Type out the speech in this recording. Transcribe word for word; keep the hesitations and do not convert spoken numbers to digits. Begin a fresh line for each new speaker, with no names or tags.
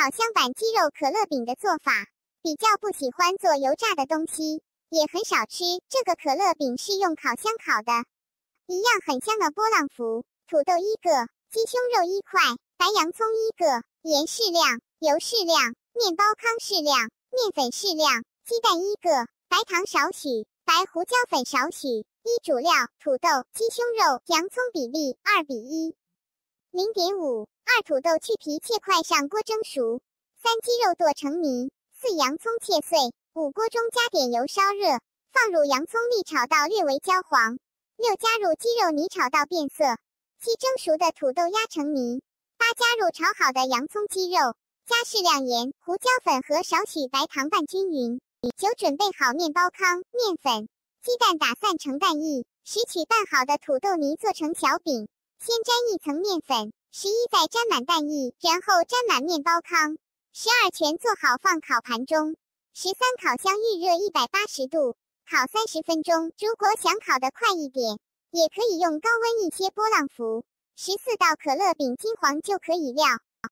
烤箱版鸡肉可乐饼的做法，比较不喜欢做油炸的东西，也很少吃。这个可乐饼是用烤箱烤的，一样很香的波浪符。土豆一个，鸡胸肉一块，白洋葱一个，盐适量，油适量，面包糠适量，面粉适量，鸡蛋一个，白糖少许，白胡椒粉少许。一主料：土豆、鸡胸肉、洋葱比例二比一。零点五。二土豆去皮切块上锅蒸熟。三鸡肉剁成泥。四洋葱切碎。五锅中加点油烧热，放入洋葱粒炒到略为焦黄。六加入鸡肉泥炒到变色。七蒸熟的土豆压成泥。八加入炒好的洋葱鸡肉，加适量盐、胡椒粉和少许白糖拌均匀。九准备好面包糠、面粉、鸡蛋打散成蛋液。十取拌好的土豆泥做成小饼，先沾一层面粉。十一再沾满蛋液，然后沾满面包糠。十二全做好放烤盘中。十三烤箱预热一百八十度，烤三十分钟。如果想烤得快一点，也可以用高温一些波浪符。十四道可乐饼金黄就可以料。